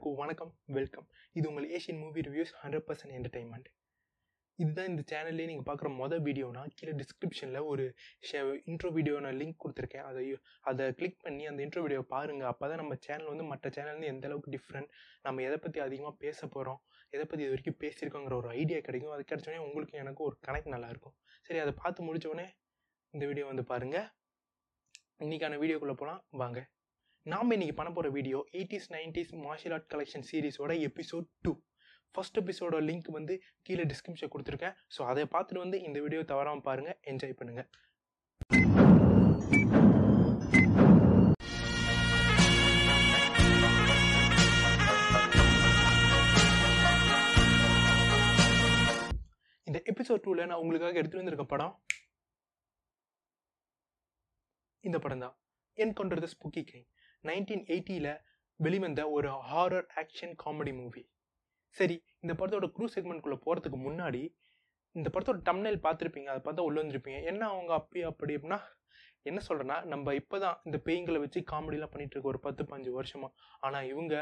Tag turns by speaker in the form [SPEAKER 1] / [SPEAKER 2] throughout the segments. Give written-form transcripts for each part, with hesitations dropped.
[SPEAKER 1] எல்லாருக்கும் வணக்கம், வெல்கம். இது உங்கள் ஏஷியன் மூவி ரிவ்யூஸ் 100% என்டர்டைன்மெண்ட். இதுதான் இந்த சேனல்லே நீங்கள் பார்க்குற மொதல் வீடியோனா கீழே டிஸ்கிரிப்ஷனில் ஒரு இன்ட்ரோ வீடியோ நான் லிங்க் கொடுத்துருக்கேன். அதை கிளிக் பண்ணி அந்த இன்ட்ரோ வீடியோவை பாருங்கள். அப்போ தான் நம்ம சேனல் வந்து மற்ற சேனல்லேருந்து எந்த அளவுக்கு டிஃப்ரெண்ட், நம்ம எதை பற்றி அதிகமாக பேச போகிறோம், எதை பற்றி இது வரைக்கும் பேசியிருக்கோங்கிற ஒரு ஐடியா கிடைக்கும். அது கிடைச்சோடனே உங்களுக்கு எனக்கு ஒரு கனெக்ட் நல்லாயிருக்கும். சரி, அதை பார்த்து முடித்தோடனே இந்த வீடியோ வந்து பாருங்கள். இன்றைக்கான வீடியோக்குள்ளே போகலாம் வாங்க. நாம் இன்றைக்கி பண்ண போகிற video 80's 90's martial art collection சீரீஸோட எபிசோட் 2. ஃபர்ஸ்ட் எபிசோட லிங்க் வந்து கீழே டிஸ்கிரிப்ஷன் கொடுத்துருக்கேன். ஸோ அதை பார்த்துட்டு வந்து இந்த வீடியோ தவறாமல் பாருங்கள், என்ஜாய் பண்ணுங்கள். இந்த எபிசோட் 2ல நான் உங்களுக்காக எடுத்துகிட்டு வந்திருக்க படம் இந்த படம் தான், என்கவுண்டர் தி ஸ்பூக்கி கிங். 1980ல் வெளிவந்த ஒரு ஹாரர் ஆக்ஷன் காமெடி மூவி. சரி, இந்த படத்தோட க்ரூ செக்மெண்ட்குள்ளே போகிறதுக்கு முன்னாடி இந்த படத்தோட தம்ப்நெயில் பார்த்துருப்பீங்க. அதை பார்த்தா உள்ள வந்துருப்பீங்க. என்ன அவங்க அப்படி அப்படின்னா என்ன சொல்கிறேன்னா, நம்ம இப்போ தான் இந்த பேய்களை வச்சு காமெடிலாம் பண்ணிகிட்டு இருக்க ஒரு 10-15 வருஷமாக. ஆனால் இவங்க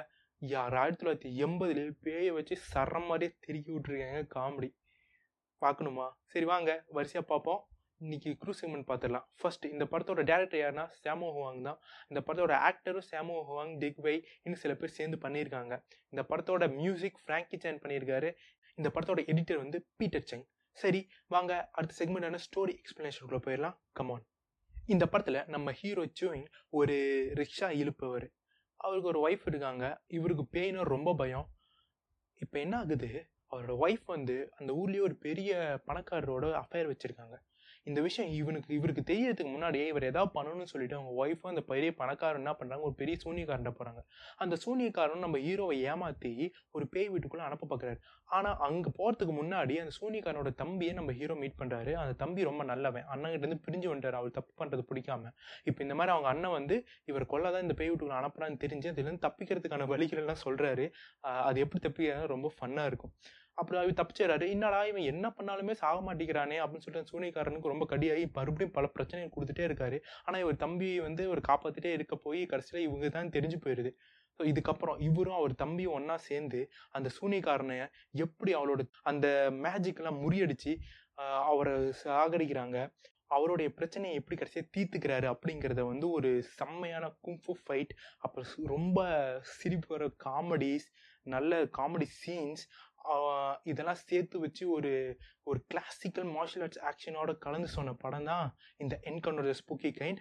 [SPEAKER 1] 1980 பேயை வச்சு சரம் மாதிரியே திருக்கி விட்டுருக்காங்க. காமெடி பார்க்கணுமா? சரி வாங்க வரிசையாக பார்ப்போம். இன்னைக்கு க்ரூ செக்மெண்ட் பார்த்துடலாம். ஃபர்ஸ்ட், இந்த படத்தோட டேரக்டர் யாருன்னா சாமோ ஹுவாங் தான். இந்த படத்தோட ஆக்டரும் சாமோ ஹுவாங், டிக்வை இன்னும் சில பேர் சேர்ந்து பண்ணியிருக்காங்க. இந்த படத்தோட மியூசிக் ஃப்ராங்கி சான் பண்ணியிருக்காரு. இந்த படத்தோட எடிட்டர் வந்து பீட்டர் செங். சரி வாங்க அடுத்த செக்மெண்டான ஸ்டோரி எக்ஸ்பிளனேஷனுக்குள்ள போயிடலாம். கமான். இந்த படத்தில் நம்ம ஹீரோ சூயிங் ஒரு ரிக்ஷா இழுப்பவர். அவருக்கு ஒரு ஒய்ஃப் இருக்காங்க. இவருக்கு பேய்னா ரொம்ப பயம். இப்போ என்ன ஆகுது, அவரோட ஒய்ஃப் வந்து அந்த ஊர்லேயே ஒரு பெரிய பணக்காரரோட அஃபேர் வச்சுருக்காங்க. இந்த விஷயம் இவருக்கு தெரியறதுக்கு முன்னாடியே இவர் ஏதாவது பண்ணணும்னு சொல்லிட்டு அவங்க ஒய்ஃபும் அந்த பெரிய பணக்காரன் என்ன பண்ணுறாங்க, ஒரு பெரிய சூனியக்காரன்ட்ட போகிறாங்க. அந்த சூனியக்காரன் நம்ம ஹீரோவை ஏமாற்றி ஒரு பேய் வீட்டுக்குள்ளே அனுப்ப பார்க்குறாரு. ஆனால் அங்கே போகிறதுக்கு முன்னாடி அந்த சூனியக்காரனோட தம்பியை நம்ம ஹீரோ மீட் பண்ணுறாரு. அந்த தம்பி ரொம்ப நல்லவன், அண்ணங்கிட்டேருந்து பிரிஞ்சு வந்துட்டார். அவர் தப்பு பண்ணுறது பிடிக்காம. இப்போ இந்த மாதிரி அவங்க அண்ணன் வந்து இவர் கொல்லதான் இந்த பேய் வீட்டுக்குள்ளே அனுப்புறான்னு தெரிஞ்சு அதுலேருந்து தப்பிக்கிறதுக்கான வழிகள் எல்லாம் சொல்கிறாரு. அது எப்படி தப்பிக்கிறது ரொம்ப ஃபன்னாக இருக்கும். அப்புறம் அவர் தப்பிச்சிடறாரு. என்னடா இவன் என்ன பண்ணாலுமே சாக மாட்டேங்கிறானே அப்படின்னு சொல்லிட்டு சூனியக்காரனுக்கு ரொம்ப கடியாகி மறுபடியும் பல பிரச்சனைகள் கொடுத்துட்டே இருக்காரு. ஆனால் இவர் தம்பி வந்து ஒரு காப்பாற்றிட்டே இருக்க போய் கடைசியில் இவங்க தான் தெரிஞ்சு போயிடுது. ஸோ இதுக்கப்புறம் இவரும் அவர் தம்பியும் ஒன்றா சேர்ந்து அந்த சூனியக்காரனை எப்படி அவளோட அந்த மேஜிக்கெல்லாம் முறியடிச்சு அவரை சாகடிக்கிறாங்க, அவருடைய பிரச்சனையை எப்படி கடைசியாக தீர்த்துக்கிறாரு அப்படிங்கிறத வந்து ஒரு செம்மையான கும்ஃபு ஃபைட், அப்புறம் ரொம்ப சிரிப்பு வர காமெடிஸ், நல்ல காமெடி சீன்ஸ், இதெல்லாம் சேர்த்து வச்சு ஒரு கிளாசிக்கல் மார்ஷியல் ஆர்ட்ஸ் ஆக்ஷனோட கலந்து சொன்ன படம் தான் இந்த என்கவுண்டர் தி ஸ்பூக்கி கிங்.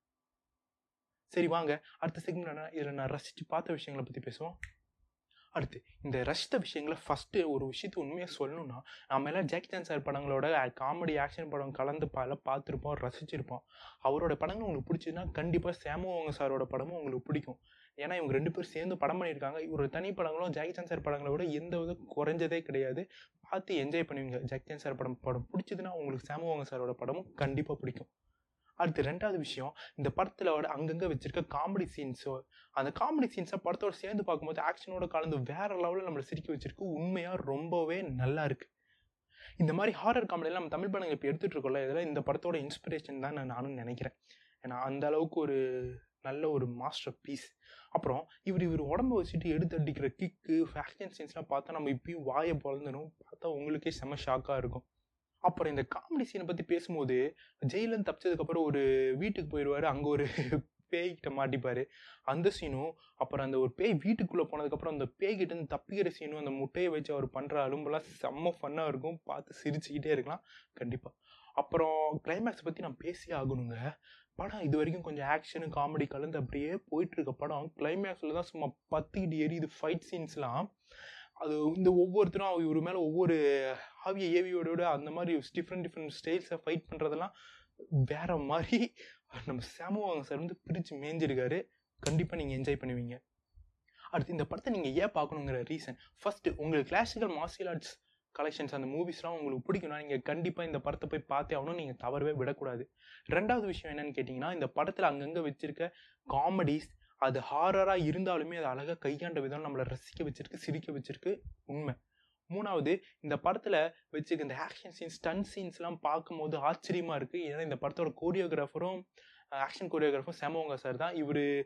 [SPEAKER 1] சரி வாங்க அடுத்த செக்மெண்ட் இதில் நான் ரசித்து பார்த்த விஷயங்களை பற்றி பேசுவோம். அடுத்து இந்த ரசித்த விஷயங்களை ஃபஸ்ட்டு ஒரு விஷயத்தை உண்மையாக சொல்லணும்னா, நம்ம எல்லாம் ஜாக்கி சான் சார் படங்களோட காமெடி ஆக்ஷன் படம் கலந்து பார்த்துருப்போம், ரசிச்சிருப்போம். அவரோட படங்கள் உங்களுக்கு பிடிச்சதுன்னா கண்டிப்பாக சாமோ சாரோட படமும் உங்களுக்கு பிடிக்கும். ஏன்னா இவங்க 2 பேரும் சேர்ந்து படம் பண்ணியிருக்காங்க. இவரோட தனி படங்களும் ஜாக்கி சான் சார் படங்களை விட எந்த வித குறைஞ்சதே கிடையாது. பார்த்து என்ஜாய் பண்ணுவீங்க. ஜாக்கி சான் சார் படம் பிடிச்சதுன்னா உங்களுக்கு சாமோ சாரோட படமும் கண்டிப்பாக பிடிக்கும். அடுத்து ரெண்டாவது விஷயம், இந்த படத்தில் அங்கங்கே வச்சிருக்க காமெடி சீன்ஸோ, அந்த காமெடி சீன்ஸை படத்தோட சேர்ந்து பார்க்கும்போது ஆக்ஷனோட கலந்து வேற லெவலில் நம்மளை சிரிக்க வச்சிருக்கு. உண்மையாக ரொம்பவே நல்லா இருக்கு. இந்த மாதிரி ஹாரர் காமெடியெல்லாம் நம்ம தமிழ் படங்கள் இப்போ எடுத்துகிட்டு இருக்கோம்ல, இதெல்லாம் இந்த படத்தோட இன்ஸ்பிரேஷன் தான் நானும் நினைக்கிறேன். ஏன்னா அந்த அளவுக்கு ஒரு நல்ல ஒரு மாஸ்டர் பீஸ். அப்புறம் இவர் உடம்பு வச்சுட்டு எடுத்து அடிக்கிற கிக்கு ஆக்ஷன் சீன்ஸ்லாம் பார்த்தா நம்ம இப்பயும் வாயை பொழந்துடும். பார்த்தா உங்களுக்கே செம்ம ஷாக்காக இருக்கும். அப்புறம் இந்த காமெடி சீனை பற்றி பேசும்போது, ஜெயிலேருந்து தப்பிச்சதுக்கப்புறம் ஒரு வீட்டுக்கு போயிடுவார். அங்கே ஒரு பேய்கிட்ட மாட்டிப்பார். அந்த சீனும், அப்புறம் அந்த ஒரு பேய் வீட்டுக்குள்ளே போனதுக்கப்புறம் அந்த பேய்கிட்டேருந்து தப்பிக்கிற சீனும், அந்த முட்டையை வச்சு அவர் பண்ணுற அலும்பெல்லாம் செம்ம ஃபன்னாக இருக்கும். பார்த்து சிரிச்சுக்கிட்டே இருக்கலாம் கண்டிப்பாக. அப்புறம் கிளைமேக்ஸை பற்றி நான் பேசியே ஆகணுங்க. படம் இது வரைக்கும் கொஞ்சம் ஆக்ஷனு காமெடி கலந்து அப்படியே போயிட்டுருக்க படம் கிளைமேக்ஸில் தான் சும்மா பத்திக்கிட்டு எரியுது. ஃபைட் சீன்ஸ்லாம் அது இந்த ஒவ்வொருத்தரும் இவர் மேலே ஒவ்வொரு ஆவிய ஏவியோட அந்த மாதிரி டிஃப்ரெண்ட் ஸ்டைல்ஸை ஃபைட் பண்ணுறதெல்லாம் வேற மாதிரி நம்ம சாமோ சார் வந்து பிரித்து மேய்ஞ்சிருக்காரு. கண்டிப்பாக நீங்கள் என்ஜாய் பண்ணுவீங்க. அடுத்து இந்த படத்தை நீங்கள் ஏன் பார்க்கணுங்கிற ரீசன், ஃபர்ஸ்ட்டு உங்களுக்கு கிளாசிக்கல் மார்ஷியல் ஆர்ட்ஸ் கலெக்ஷன்ஸ் அந்த மூவிஸ்லாம் உங்களுக்கு பிடிக்கும்னா நீங்கள் கண்டிப்பாக இந்த படத்தை போய் பார்த்தே ஆகணும். நீங்கள் தவறவே விடக்கூடாது. ரெண்டாவது விஷயம் என்னன்னு கேட்டிங்கன்னா, இந்த படத்தில் அங்கங்கே வச்சிருக்க காமெடிஸ் அது ஹாரராக இருந்தாலுமே அது அழகாக கையாண்ட விதம் நம்மளை ரசிக்க வச்சிருக்கு, சிரிக்க வச்சிருக்கு. உண்மை. மூணாவது, இந்த படத்தில் வச்சுக்க இந்த ஆக்ஷன் சீன்ஸ், ஸ்டன் சீன்ஸ்லாம் பார்க்கும்போது ஆச்சரியமாக இருக்குது. ஏன்னா இந்த படத்தோட கோரியோகிராஃபரும் ஆக்ஷன் கோரியோகிராஃபரும் சாமோ சார் தான். இவர்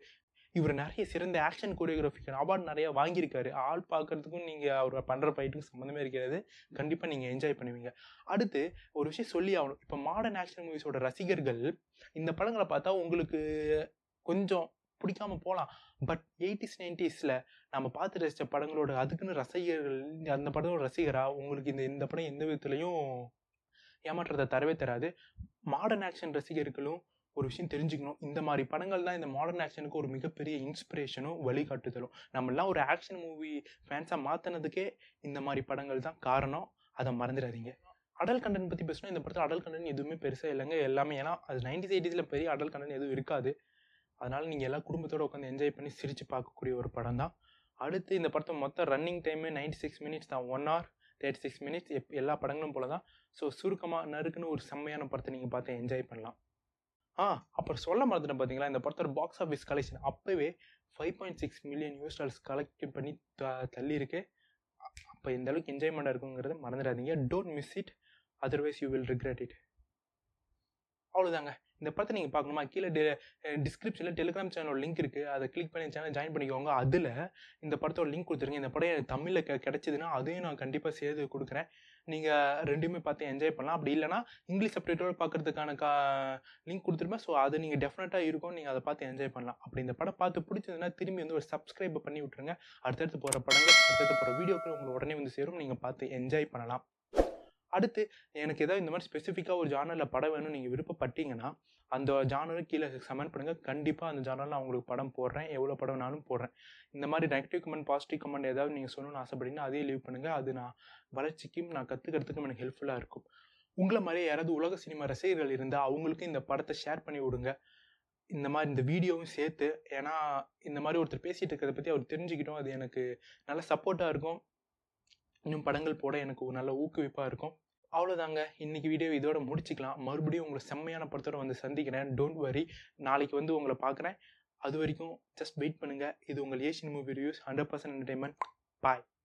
[SPEAKER 1] இவர் நிறைய சிறந்த ஆக்ஷன் கோரியோகிராஃபிக்கு அவார்டு நிறைய வாங்கியிருக்காரு. ஆள் பார்க்கறதுக்கும் நீங்கள் அவர் பண்ணுற ஃபைட்டுக்கும் சம்மந்தமே இருக்கிறது. கண்டிப்பாக நீங்கள் என்ஜாய் பண்ணுவீங்க. அடுத்து ஒரு விஷயம் சொல்லி ஆகணும். இப்போ மாடர்ன் ஆக்ஷன் மூவிஸோட ரசிகர்கள் இந்த படங்களை பார்த்தா உங்களுக்கு கொஞ்சம் பிடிக்காம போகலாம். பட் 80s 90sல நம்ம பார்த்து ரசித்த படங்களோட அதுக்குன்னு ரசிகர்கள், அந்த படத்தோட ரசிகராக உங்களுக்கு இந்த படம் எந்த விதத்துலையும் ஏமாற்றத்தை தரவே தராது. மாடர்ன் ஆக்ஷன் ரசிகர்களும் ஒரு விஷயம் தெரிஞ்சுக்கணும். இந்த மாதிரி படங்கள் தான் இந்த மாடர்ன் ஆக்ஷனுக்கு ஒரு மிகப்பெரிய இன்ஸ்பிரேஷனும் வழிகாட்டுதலும். நம்மளாம் ஒரு ஆக்ஷன் மூவி ஃபேன்ஸாக மாற்றினதுக்கே இந்த மாதிரி படங்கள் தான் காரணம். அதை மறந்துடாதீங்க. அடல்ட் கண்டென்ட் பற்றி பேசணும். இந்த படத்தில் அடல்ட் கண்டென்ட் எதுவுமே பெருசாக இல்லைங்க. எல்லாமே ஏன்னா அது 90s 80sல பெரிய அடல்ட் கண்டென்ட் எதுவும் இருக்காது. அதனால் நீங்கள் எல்லா குடும்பத்தோடு உட்காந்து என்ஜாய் பண்ணி சிரித்து பார்க்கக்கூடிய ஒரு படம் தான். அடுத்து இந்த படத்தை மொத்தம் ரன்னிங் டைமு 96 மினிட்ஸ் தான். 1 hour 36 மினிட்ஸ். எல்லா படங்களும் போல தான். ஸோ சுருக்கமாக நறுக்குன்னு ஒரு செம்மையான படத்தை நீங்கள் பார்த்து என்ஜாய் பண்ணலாம். அப்புறம் சொல்ல மறந்துட்டேன் பார்த்தீங்களா, இந்த படத்தோட பாக்ஸ் ஆஃபீஸ் கலெக்ஷன் அப்போவே $5.6 மில்லியன் கலெக்ட் பண்ணி தள்ளி இருக்கு. அப்போ எந்த அளவுக்கு என்ஜாய்மெண்ட்டாக இருக்குங்கிறத மறந்துடாதீங்க. Don't miss it, otherwise you will regret it. அவ்வளோதாங்க. இந்த படத்தை நீங்கள் பார்க்கணுமா, கீழே டிஸ்கிரிப்ஷனில் டெலிகிராம் சேனலோட லிங்க் இருக்குது. அதை கிளிக் பண்ணி சேனல் ஜாயின் பண்ணிக்கோங்க. அதில் இந்த படத்தோட லிங்க் கொடுத்துருங்க. இந்த படம் எனக்கு தமிழில் கிடச்சிதுன்னா அதையும் நான் கண்டிப்பாக சேர்த்து கொடுக்குறேன். நீங்கள் ரெண்டுமே பார்த்து என்ஜாய் பண்ணலாம். அப்படி இல்லைனா இங்கிலீஷ் சப்டைட்டிலோட பார்க்குறதுக்கான லிங்க் கொடுத்துருப்பேன். ஸோ அது நீங்கள் டெஃபினட்டாக இருக்கும். நீங்கள் அதை பார்த்து என்ஜாய் பண்ணலாம். அப்படி இந்த படம் பார்த்து பிடிச்சதுன்னா திரும்பி வந்து ஒரு சப்ஸ்கிரைப் பண்ணி விட்டுருங்க. அடுத்தடுத்து போகிற படங்கள், அடுத்தடுத்து போகிற வீடியோக்கள் உங்களுக்கு உடனே வந்து சேரும். நீங்கள் பார்த்து என்ஜாய் பண்ணலாம். அடுத்து எனக்கு ஏதாவது இந்த மாதிரி ஸ்பெசிஃபிக்காக ஒரு ஜானரில் படம் வேணும்னு நீங்கள் விருப்பப்பட்டீங்கன்னா அந்த ஜானரை கீழே கமெண்ட் பண்ணுங்கள். கண்டிப்பாக அந்த ஜானரில் நான் உங்களுக்கு படம் போடுறேன். எவ்வளோ படம் வேணாலும் போடுறேன். இந்த மாதிரி நெகட்டிவ் கமெண்ட், பாசிட்டிவ் கமெண்ட் ஏதாவது நீங்கள் சொல்லணும்னு ஆசைப்பட்டீங்கன்னா அதையே லீவ் பண்ணுங்கள். அது நான் வளர்ச்சிக்கும் நான் கற்றுக்கிறதுக்கும் எனக்கு ஹெல்ப்ஃபுல்லாக இருக்கும். உங்களை மாதிரியே யாராவது உலக சினிமா ரசிகர்கள் இருந்தால் அவங்களுக்கும் இந்த படத்தை ஷேர் பண்ணி விடுங்க. இந்த மாதிரி இந்த வீடியோவும் சேர்த்து. ஏன்னா இந்த மாதிரி ஒருத்தர் பேசிகிட்டு இருக்கிறத பற்றி அவர் தெரிஞ்சுக்கிட்டோம். அது எனக்கு நல்ல சப்போர்ட்டாக இருக்கும். இன்னும் படங்கள் போட எனக்கு ஒரு நல்ல ஊக்குவிப்பாக இருக்கும். அவ்வளோதாங்க. இன்றைக்கி வீடியோ இதோட முடிச்சிக்கலாம். மறுபடியும் உங்களை செம்மையான படத்தோடு வந்து சந்திக்கிறேன். டோன்ட் வரி, நாளைக்கு வந்து உங்களை பார்க்குறேன். அது வரைக்கும் ஜஸ்ட் வெயிட் பண்ணுங்கள். இது உங்கள் ஏஷியன் மூவி ரிவ்யூஸ் 100% என்டர்டைன்மெண்ட். பாய்.